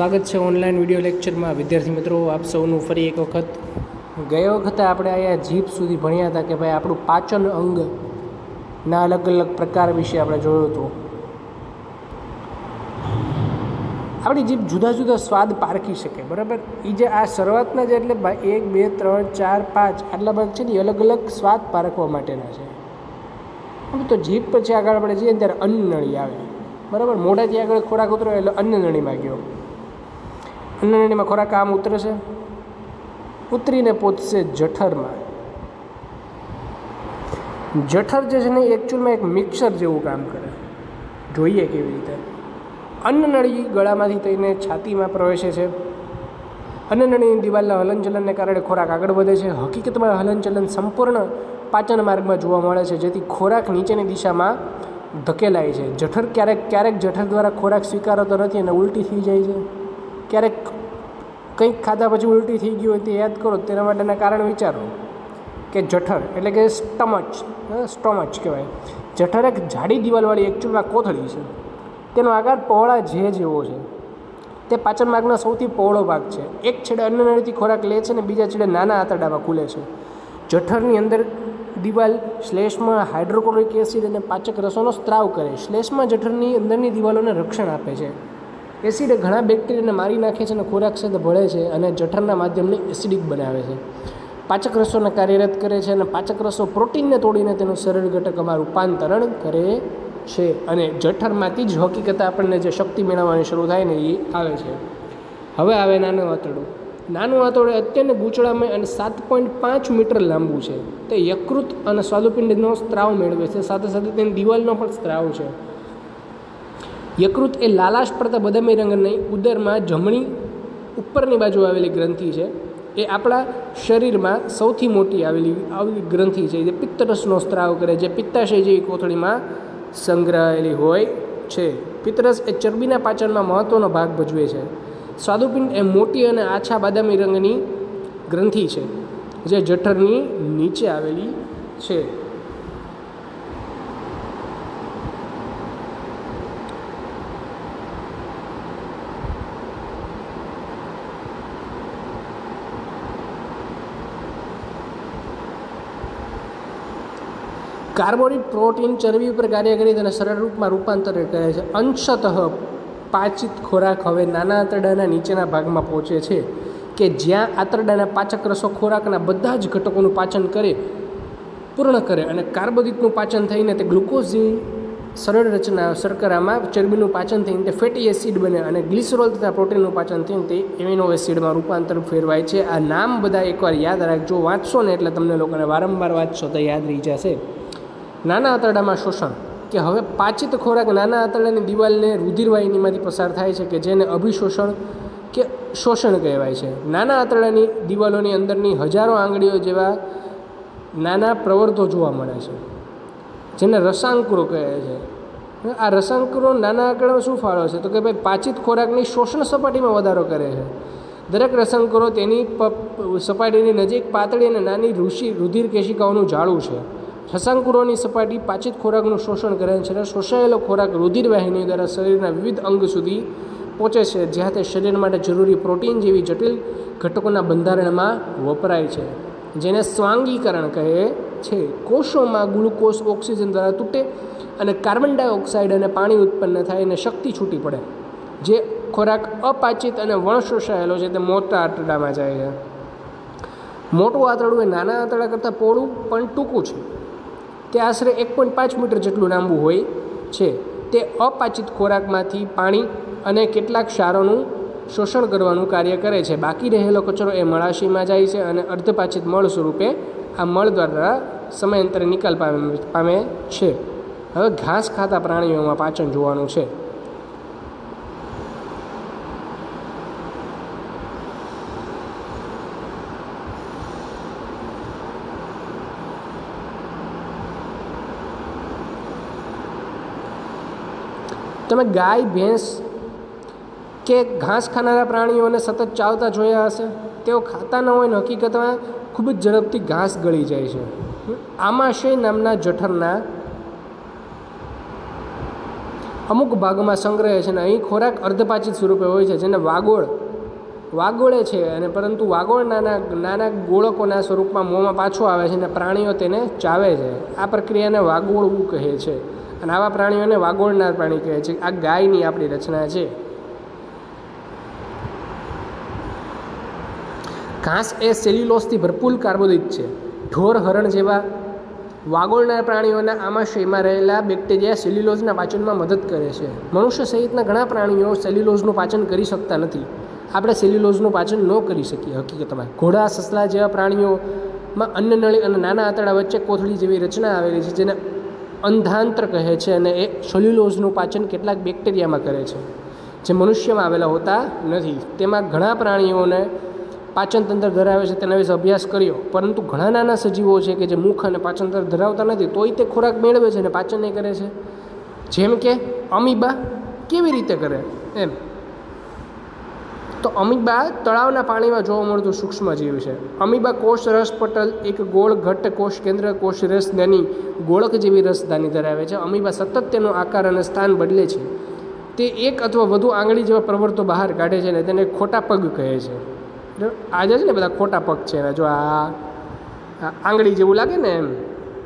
स्वागत है online video lecture में। विद्यार्थी मित्रों, आप सौનું ફરી एक वखत गए वखते આપણે आया जीभ सुधी भण्या था कि भाई આપણું पाचन अंग ना अलग अलग प्रकार विषे આપણે જોયું હતું। આપણી जीभ जुदा जुदा स्वाद पारखी શકે, बराबर। એ જે આ શરૂઆતના જે એટલે 1 2 3 4 5 આટલા ભાગ છે ને अलग अलग स्वाद પારખવા માટેના છે। હવે તો જીભ પછી આગળ આપણે જઈએ ત્યારે અન્નનળી આવે, बराबर। मोढाथी आगळ खोराक उतरे એટલે અન્નનળીમાં ગયો। અન્નનળીમાં ખોરાક આમ ઉતરશે, ઉતરીને પહોંચશે જઠરમાં। જઠર જે છે ને એકચ્યુઅલમાં એક મિક્સર જેવું કામ કરે। જોઈએ કેવી રીતે। અન્નનળી ગળામાંથી થઈને છાતીમાં પ્રવેશે છે। અન્નનળીની દિવાલના હલનચલનને કારણે ખોરાક આગળ વધે છે। હકીકતમાં હલનચલન સંપૂર્ણ પાચન માર્ગમાં જોવા મળે છે, જેથી ખોરાક નીચેની દિશામાં ધકેલાય છે। જઠર ક્યારેક ક્યારેક જઠર દ્વારા ખોરાક સ્વીકારાતો નથી અને ઉલટી થઈ જાય છે। ક્યારેક કંઈક ખાધા પછી ઉલટી થઈ ગયું હોય તે યાદ કરો, તેના માટેના કારણ વિચારો કે જઠર એટલે કે સ્ટોમચ કહેવાય। જઠર એક જાડી દિવાલવાળી એકચ્યુઅલમાં કોથળી છે। તેનો આકાર પહોળા જેવો છે। તે પાચન માર્ગનો સૌથી પહોળો ભાગ છે। એક છેડે અન્નનળીથી ખોરાક લે છે અને બીજા છેડે નાના આંતરડામાં ખુલે છે। જઠરની અંદર દિવાલ શ્લેષ્મા હાઇડ્રોક્લોરિક એસિડ અને પાચક રસોનો સ્ત્રાવ કરે। શ્લેષ્મા જઠરની અંદરની દિવાલોને રક્ષણ આપે છે। એસિડ ઘણા બેક્ટેરિયાને મારી નાખે છે અને ખોરાક સાથે ભળે છે અને જઠરના માધ્યમને એસિડિક બનાવે છે। પાચક રસોને કાર્યરત કરે છે અને પાચક રસો પ્રોટીનને તોડીને તેનું સરળ ઘટકમાં રૂપાંતરણ કરે છે અને જઠરમાંથી જ હકીકત આપણને જે શક્તિ મેળવવાની શરૂ થાય ને એ આવે છે। હવે આવે નાનું આંતરડું। નાનું આંતરડું અત્યંત ગૂંચળામય અને 7.5 મીટર લાંબુ છે। તે યકૃત અને સ્વાદુપિંડનો સ્ત્રાવ મેળવે છે, સાથે સાથે તેની દિવાલનો પણ સ્ત્રાવ છે। યકૃત એ લાલાશ પડતા બદામી રંગની ઉદરમાં જમણી ઉપરની બાજુ આવેલી ગ્રંથિ છે। એ આપણા શરીરમાં સૌથી મોટી આવેલી ગ્રંથિ છે, જે પિત્તરસનો સ્ત્રાવ કરે, જે પિત્તાશય જેવી કોથળીમાં સંગ્રહાયેલી હોય છે। પિત્તરસ એ ચરબીના પાચનમાં મહત્ત્વનો ભાગ ભજવે છે। સ્વાદુપિંડ એ મોટી અને આછા બાદામી રંગની ગ્રંથિ છે, જે જઠરની નીચે આવેલી છે। કાર્બોહાઈડ્રેટ, પ્રોટીન, ચરબી ઉપર કાર્ય કરી તેને સરળ રૂપમાં રૂપાંતરિત કરે છે। અંશતઃ પાચિત ખોરાક હવે નાના આંતરડાના નીચેના ભાગમાં પહોંચે છે, કે જ્યાં આંતરડાના પાચક રસો ખોરાકના બધા જ ઘટકોનું પાચન પૂર્ણ કરે અને કાર્બોદિતનું પાચન થઈને તે ગ્લુકોઝ જેવી સરળ રચના શર્કરામાં ચરબીનું પાચન થઈને તે ફેટી એસિડ બને અને ગ્લિસરોલ તથા પ્રોટીનનું પાચન થઈને તે એમિનો એસિડમાં રૂપાંતર ફેરવાય છે। આ નામ બધા એકવાર યાદ રાખજો, વાંચશો ને એટલે તમને લોકોને વારંવાર વાંચશો તો યાદ રહી જશે। નાના આંતરડામાં શોષણ, કે હવે પાચિત ખોરાક નાના આંતરડાની દિવાલને રુધિરવાહિનીમાંથી પસાર થાય છે, કે જેને અભિશોષણ કે શોષણ કહેવાય છે। નાના આંતરડાની દિવાલોની અંદરની હજારો આંગળીઓ જેવા નાના પ્રવર્ધો જોવા મળે છે, જેને રસાંકુરો કહે છે। આ રસાંકુરો નાના આંકડામાં શું ફાળો છે, તો કે ભાઈ પાચિત ખોરાકની શોષણ સપાટીમાં વધારો કરે છે। દરેક રસાંકુરો તેની સપાટીની નજીક પાતળી અને નાની રુધિર કેશિકાઓનું જાળું છે। રસાંકુરોની સપાટી પાચિત ખોરાકનું શોષણ કરે છે અને શોષાયેલો ખોરાક રુધિરવાહિની દ્વારા શરીરના વિવિધ અંગ સુધી પહોંચે છે, જ્યાં તે શરીર માટે જરૂરી પ્રોટીન જેવી જટિલ ઘટકોના બંધારણમાં વપરાય છે, જેને સ્વાંગીકરણ કહે છે। કોષોમાં ગ્લુકોઝ ઓક્સિજન દ્વારા તૂટે અને કાર્બન ડાયોક્સાઇડ અને પાણી ઉત્પન્ન થાય અને શક્તિ છૂટી પડે। જે ખોરાક અપાચિત અને વણશોષાયેલો છે તે મોટા આંતરડામાં જાય છે। મોટું આંતરડું એ નાના આંતરડા કરતાં પહોળું પણ ટૂંકું છે। તે આશરે 1.5 મીટર જેટલું લાંબુ હોય છે। તે અપાચિત ખોરાકમાંથી પાણી અને કેટલાક ક્ષારોનું શોષણ કરવાનું કાર્ય કરે છે। બાકી રહેલો કચરો એ મળાશયમાં જાય છે અને અર્ધપાચિત મળ સ્વરૂપે આ મળ દ્વારા સમયાંતરે નિકાલ પામે છે। હવે ઘાસ ખાતા પ્રાણીઓમાં પાચન જોવાનું છે। તમે ગાય, ભેંસ કે ઘાસ ખાનારા પ્રાણીઓને સતત ચાવતા જોયા હશે। તેઓ ખાતા ન હોય ને હકીકતમાં ખૂબ જ ઝડપથી ઘાસ ગળી જાય છે। આમાશય નામના જઠરના અમુક ભાગમાં સંગ્રહે છે અને અહીં ખોરાક અર્ધપાચિત સ્વરૂપે હોય છે, જેને વાગોળે છે, અને પરંતુ વાગોળ નાના ગોળકોના સ્વરૂપમાં મોંમાં પાછો આવે છે અને પ્રાણીઓ તેને ચાવે છે. આ પ્રક્રિયાને વાગોળવું કહે છે અને આવા પ્રાણીઓને વાગોળનાર પ્રાણી કહે છે. આ ગાયની આપણી રચના છે. ઘાસ એ સેલ્યુલોસથી ભરપૂર કાર્બોદિત છે. ઢોર, હરણ જેવા વાગોળનાર પ્રાણીઓના આમાશયમાં રહેલા બેક્ટેરિયા સેલ્યુલોઝના પાચનમાં મદદ કરે છે. મનુષ્ય સહિતના ઘણા પ્રાણીઓ સેલ્યુલોઝનું પાચન કરી શકતા નથી. આપણે સેલ્યુલોઝનું પાચન ન કરી શકીએ હકીકતમાં. ઘોડા, સસલા જેવા પ્રાણીઓમાં અન્નનળી અને નાના આંતરડા વચ્ચે કોથળી જેવી રચના આવેલી છે, જેને અંધાંત્ર કહે છે, અને એ સેલ્યુલોઝનું પાચન કેટલાક બેક્ટેરિયામાં કરે છે, જે મનુષ્યમાં આવેલા હોતા નથી. તેમાં ઘણા પ્રાણીઓને પાચનતંત્ર ધરાવે છે, તેના વિશે અભ્યાસ કર્યો, પરંતુ ઘણા નાના સજીવો છે કે જે મુખ અને પાચનતંત્ર ધરાવતા નથી, તોય તે ખોરાક મેળવે છે અને પાચન નહીં કરે છે. જેમ કે અમીબા કેવી રીતે કરે એમ. તો અમીબા તળાવના પાણીમાં જોવા મળતું સૂક્ષ્મજીવ છે. અમીબા કોષ રસ પટલ એક ગોળ ઘટ્ટ કોષ કેન્દ્ર કોષ રસદાની ગોળક જેવી રસદાની ધરાવે છે. અમીબા સતત તેનો આકાર અને સ્થાન બદલે છે. તે એક અથવા વધુ આંગળી જેવા પ્રવર્તો બહાર કાઢે છે અને તેને ખોટા પગ કહે છે. આજે છે ને બધા ખોટા પગ છે. જો આ આંગળી જેવું લાગે ને એમ.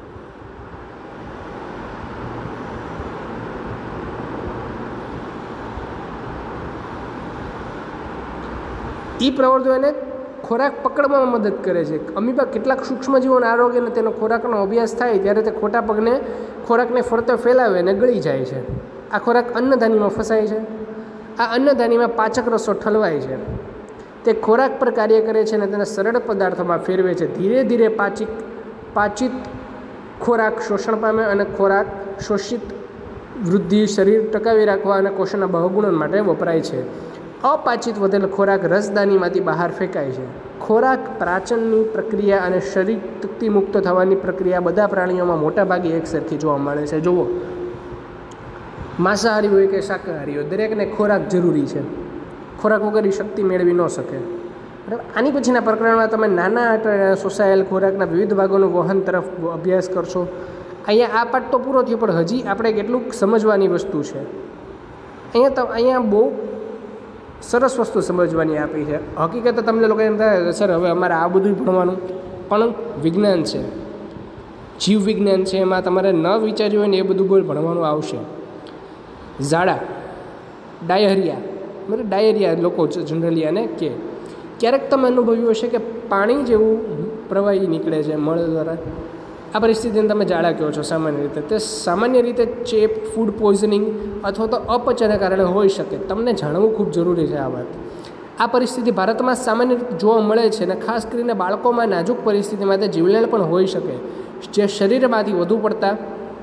એ પ્રવૃત્તિઓ એને ખોરાક પકડવામાં મદદ કરે છે. અમીબા કેટલાક સૂક્ષ્મજીવોના આરોગ્ય અને તેનો ખોરાકનો અભ્યાસ થાય ત્યારે તે ખોટા પગને ખોરાકને ફરતે ફેલાવે અને ગળી જાય છે. આ ખોરાક અન્નધાનીમાં ફસાય છે. આ અન્નધાનીમાં પાચક રસો ઠલવાય છે. તે ખોરાક પર કાર્ય કરે છે અને તેને સરળ પદાર્થોમાં ફેરવે છે. ધીરે ધીરે પાચિત ખોરાક શોષણ પામે અને ખોરાક શોષિત વૃદ્ધિ, શરીર ટકાવી રાખવા અને કોષના બહુગુણન માટે વપરાય છે. અપાચિત વધેલ ખોરાક રસદાનીમાંથી બહાર ફેંકાય છે. ખોરાક પાચનની પ્રક્રિયા અને શરીર તૃપ્તિમુક્ત થવાની પ્રક્રિયા બધા પ્રાણીઓમાં મોટાભાગે એકસરખી જોવા મળે છે. જુઓ, માંસાહારી હોય કે શાકાહારી હોય, દરેકને ખોરાક જરૂરી છે. ખોરાક વગર શક્તિ મેળવી ન શકે. બરાબર. આની પછીના પ્રકરણમાં તમે નાના શોષાયેલ ખોરાકના વિવિધ ભાગોનું વહન તરફ અભ્યાસ કરશો. અહીંયા આ પાઠ તો પૂરો થયો, પણ હજી આપણે કેટલુંક સમજવાની વસ્તુ છે. અહીંયા બહુ સરસ વસ્તુ સમજવાની આપી છે. હકીકત તમને લોકો એમ થાય સર હવે અમારે આ બધું ભણવાનું, પણ વિજ્ઞાન છે, જીવ વિજ્ઞાન છે, એમાં તમારે ન વિચાર્યું હોય ને એ બધું બોલ ભણવાનું આવશે. ઝાડા, ડાયરિયા, બરાબર, ડાયરિયા લોકો જનરલી આને કે ક્યારેક તમે અનુભવ્યું હશે કે પાણી જેવું પ્રવાહી નીકળે છે મળ દ્વારા. આ પરિસ્થિતિને તમે ઝાડા કહો છો સામાન્ય રીતે. તે સામાન્ય રીતે ચેપ, ફૂડ પોઈઝનિંગ અથવા તો અપચના કારણે હોઈ શકે. તમને જાણવું ખૂબ જરૂરી છે આ વાત. આ પરિસ્થિતિ ભારતમાં સામાન્ય રીતે જોવા મળે છે અને ખાસ કરીને બાળકોમાં નાજુક પરિસ્થિતિમાં તે જીવલેણ પણ હોઈ શકે, જે શરીરમાંથી વધુ પડતા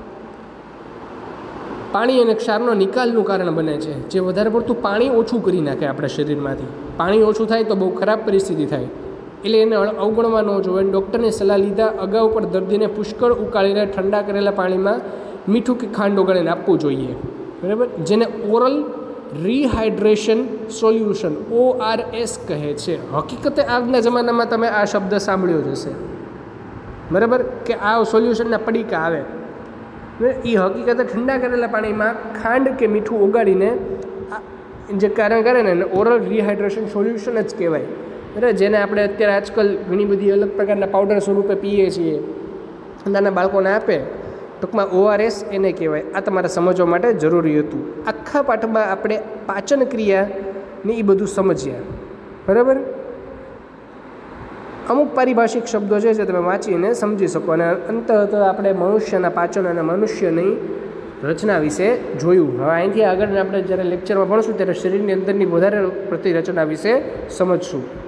પાણી અને ક્ષારનો નિકાલનું કારણ બને છે. જે વધારે પડતું પાણી ઓછું કરી નાખે આપણા શરીરમાંથી. પાણી ઓછું થાય તો બહુ ખરાબ પરિસ્થિતિ થાય, એટલે એને અવગણવા ન જોઈએ. ડૉક્ટરની સલાહ લીધા અગાઉ પર દર્દીને પુષ્કળ ઉકાળીને ઠંડા કરેલા પાણીમાં મીઠું કે ખાંડ ઓગાળીને આપવું જોઈએ. બરાબર, જેને ઓરલ રિહાઇડ્રેશન સોલ્યુશન ORS કહે છે. હકીકતે આજના જમાનામાં તમે આ શબ્દ સાંભળ્યો જ હશે, બરાબર, કે આ સોલ્યુશનના પડીકા આવે. એ હકીકતે ઠંડા કરેલા પાણીમાં ખાંડ કે મીઠું ઓગાળીને જે કારણ કરે ને એને ઓરલ રિહાઇડ્રેશન સોલ્યુશન જ કહેવાય. બરાબર, જેને આપણે અત્યારે આજકાલ ઘણી બધી અલગ પ્રકારના પાવડર સ્વરૂપે પીએ છીએ, નાના બાળકોને આપે. ટૂંકમાં ORS એને કહેવાય. આ તમારે સમજવા માટે જરૂરી હતું. આખા પાઠમાં આપણે પાચન ક્રિયાને એ બધું સમજ્યા. બરાબર, અમુક પારિભાષિક શબ્દો છે જે તમે વાંચીને સમજી શકો. અને અંતત આપણે મનુષ્યના પાચન અને મનુષ્યની રચના વિશે જોયું. હવે અહીંથી આગળ આપણે જ્યારે લેક્ચરમાં ભણશું ત્યારે શરીરની અંદરની વધારે પ્રતિ રચના વિશે સમજશું.